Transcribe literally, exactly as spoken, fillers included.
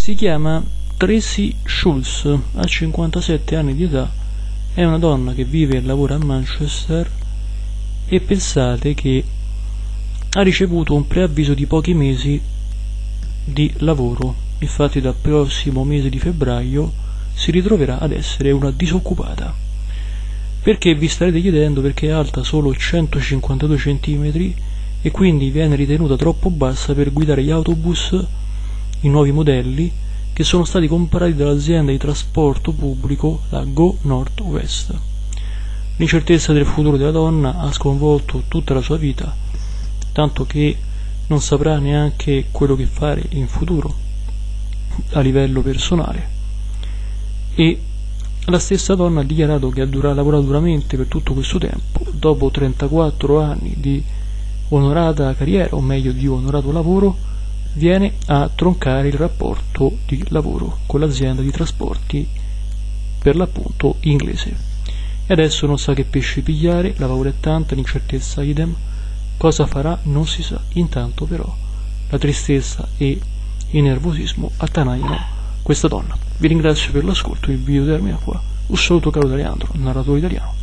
Si chiama Tracy Schulz, ha cinquantasette anni di età, è una donna che vive e lavora a Manchester e pensate che ha ricevuto un preavviso di pochi mesi di lavoro. Infatti dal prossimo mese di febbraio si ritroverà ad essere una disoccupata. Perché, vi starete chiedendo, perché è alta solo centocinquantadue centimetri e quindi viene ritenuta troppo bassa per guidare gli autobus, i nuovi modelli che sono stati comprati dall'azienda di trasporto pubblico, la Go North West. L'incertezza del futuro della donna ha sconvolto tutta la sua vita, tanto che non saprà neanche quello che fare in futuro a livello personale. E la stessa donna ha dichiarato che ha dura, lavorato duramente per tutto questo tempo. Dopo trentaquattro anni di onorata carriera, o meglio di onorato lavoro, viene a troncare il rapporto di lavoro con l'azienda di trasporti, per l'appunto inglese. E adesso non sa che pesce pigliare, la paura è tanta, l'incertezza idem, cosa farà non si sa. Intanto però la tristezza e il nervosismo attanagliano questa donna. Vi ringrazio per l'ascolto, il video termina qua. Un saluto caro da Leandro, narratore italiano.